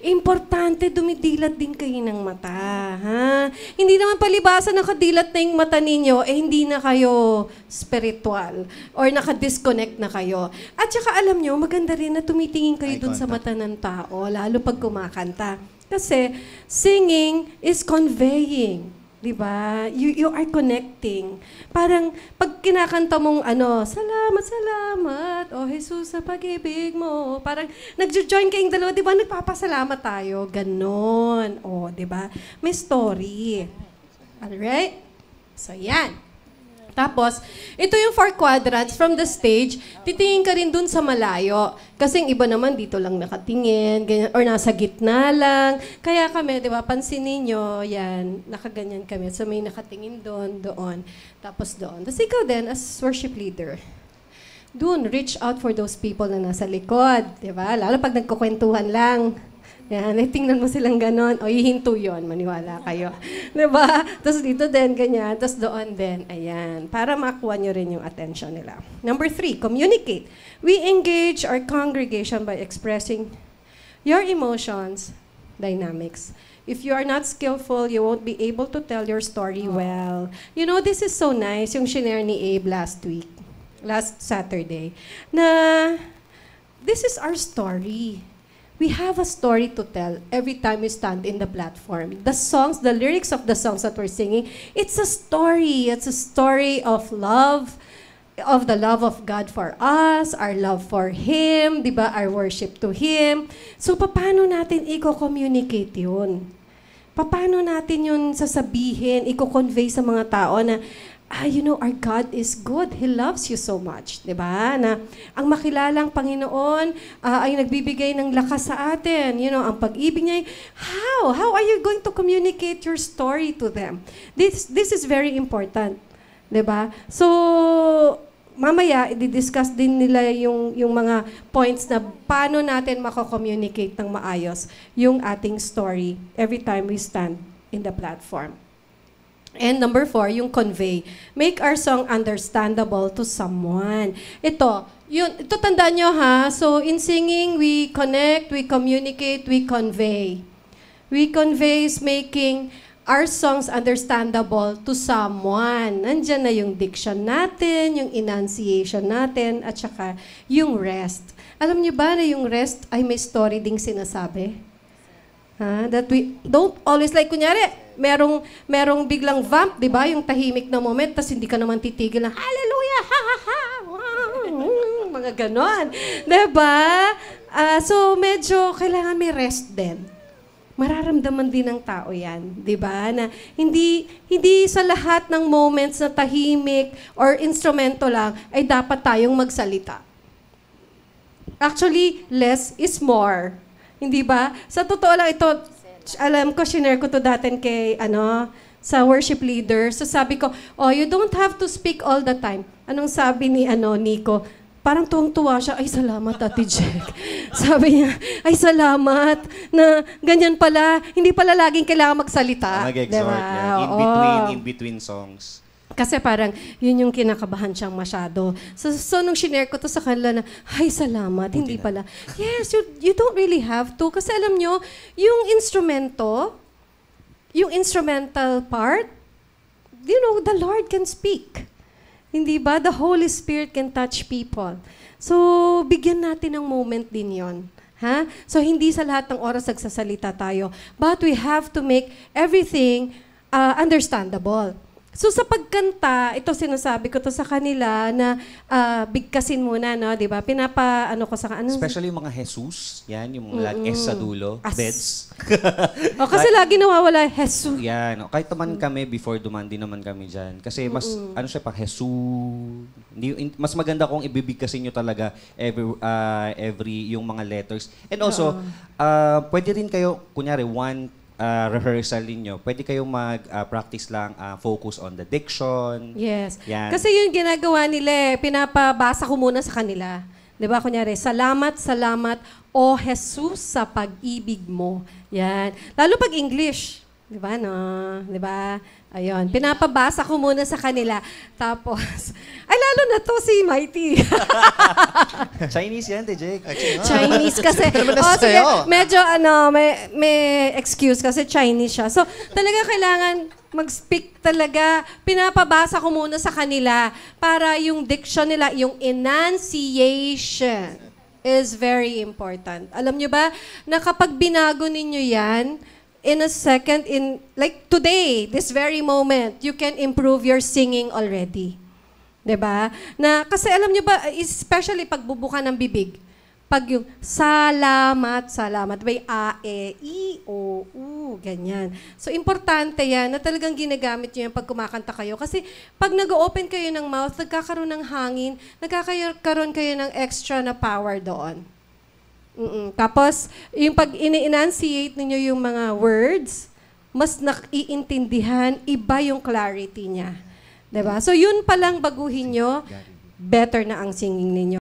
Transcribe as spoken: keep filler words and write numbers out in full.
Importante, dumidilat din kayo ng mata. Ha? Hindi naman palibasa nakadilat na yung mata ninyo, eh hindi na kayo spiritual or nakadisconnect na kayo. At saka alam nyo, maganda rin na tumitingin kayo dun sa mata ng tao, lalo pag kumakanta. Kasi singing is conveying. Diba? You, you are connecting. Parang pag kinakanta mong ano, salamat, salamat, oh Jesus sa pag-ibig mo. Parang nagjo-join kayong dalawa, diba? Nagpapasalamat tayo. Ganon. Oh, diba? May story. Alright? So, yan. Tapos, ito yung four quadrants from the stage. Titingin ka rin dun sa malayo. Kasi yung iba naman dito lang nakatingin, ganyan, or nasa gitna lang. Kaya kami, di ba, pansinin nyo, yan, nakaganyan kami. So may nakatingin doon, doon, tapos doon. Tapos ikaw din, as worship leader, doon, reach out for those people na nasa likod. Di ba? Lalo pag nagkukwentuhan lang. Yan, ay tingnan mo silang ganon. O, hihinto yun. Maniwala kayo. Diba? Tapos dito din, ganyan. Tapos doon din. Ayan. Para makuha nyo rin yung attention nila. Number three, communicate. We engage our congregation by expressing your emotions, dynamics. If you are not skillful, you won't be able to tell your story well. You know, this is so nice, yung shinare ni Abe last week, last Saturday, na this is our story. We have a story to tell every time we stand in the platform. The songs, the lyrics of the songs that we're singing, it's a story. It's a story of love, of the love of God for us, our love for Him, di ba? Our worship to Him. So, paano natin i-communicate yun? Paano natin yun sasabihin, i-convey sa mga tao na, ah, you know, our God is good. He loves you so much. Diba? Na ang makilalang Panginoon uh, ay nagbibigay ng lakas sa atin. You know, ang pag-ibig niya, how? How are you going to communicate your story to them? This, this is very important. Diba? So, mamaya, i-discuss din nila yung, yung mga points na paano natin mako-communicate ng maayos yung ating story every time we stand in the platform. And number four, yung convey. Make our song understandable to someone. Ito, yun, ito tandaan nyo ha. So, in singing, we connect, we communicate, we convey. We convey is making our songs understandable to someone. Nandyan na yung diction natin, yung enunciation natin, at saka yung rest. Alam nyo ba na yung rest ay may story ding sinasabi? Ha? That we don't always, like, kunyari, merong, merong biglang vamp, di ba? Yung tahimik na moment, tas hindi ka naman titigil na, hallelujah, ha, ha, ha, wow, mga ganon. Di ba? Uh, so, medyo kailangan may rest din. Mararamdaman din ng tao yan, di ba? Na hindi, hindi sa lahat ng moments na tahimik or instrumento lang ay dapat tayong magsalita. Actually, less is more. Hindi ba? Sa totoo lang ito, alam ko, shinare ko to dati kay, ano, sa worship leader. So sabi ko, oh, you don't have to speak all the time. Anong sabi ni, ano, Nico? Parang tuwang-tuwa siya, ay, salamat, Ate Jeck. Sabi niya, ay, salamat, na ganyan pala, hindi pala laging kailangan magsalita. Mag-exhort, diba? Yeah. In between, in between songs. Kasi parang, yun yung kinakabahan siyang masyado. So, so nung shinare ko to sa kanila na, ay, salamat, hindi pala. Yes, you, you don't really have to. Kasi alam nyo, yung instrumento, yung instrumental part, you know, the Lord can speak. Hindi ba? The Holy Spirit can touch people. So, bigyan natin ng moment din yon. Ha? So, hindi sa lahat ng oras nagsasalita tayo. But we have to make everything uh, understandable. So sa pagkanta, ito sinasabi ko to sa kanila na uh, bigkasin muna, no, 'di ba? Pinapa ano ko sa ano? Especially yung mga Jesus, yan, yung mm -mm. S sa dulo, As. beds. O kasi like, lagi nawawala Jesus. Yan, no? Kahit naman kami before dumandi naman kami diyan. Kasi mas mm -mm. ano siya pa Jesus. Hindi, mas maganda kung ibibigkasin niyo talaga every uh, every yung mga letters. And also, uh, uh, pwede rin kayo kunyari one Uh, rehearsal ninyo, pwede kayong mag-practice uh, lang, uh, focus on the diction. Yes. Yan. Kasi yung ginagawa nila, pinapabasa ko muna sa kanila. Di ba? Kunyari, salamat, salamat, O Jesus, sa pag-ibig mo. Yan. Lalo pag English. Di ba, no? Di ba? Ayun. Pinapabasa ko muna sa kanila. Tapos, ay, lalo na to si Mighty. Chinese yan, te, Jeck. Chinese kasi. Oh, sige, medyo ano, may, may excuse kasi Chinese siya. So, talaga kailangan mag-speak talaga. Pinapabasa ko muna sa kanila para yung diction nila, yung enunciation is very important. Alam nyo ba, na kapag binago ninyo yan, in a second, in like today, this very moment, you can improve your singing already. 'Di ba? Na kasi alam niyo ba, especially pag bubuka ng bibig, pag yung salamat, salamat, may a, e, i, o, u, ganyan. So, importante yan na talagang ginagamit niyo yan pag kumakanta kayo. Kasi pag nag-open kayo ng mouth, nagkakaroon ng hangin, nagkakaroon kayo ng extra na power doon. Mm-mm. Tapos, yung pag ini-enunciate ninyo yung mga words, mas naiintindihan, iba yung clarity niya. Diba? So, yun palang baguhin nyo, better na ang singing ninyo.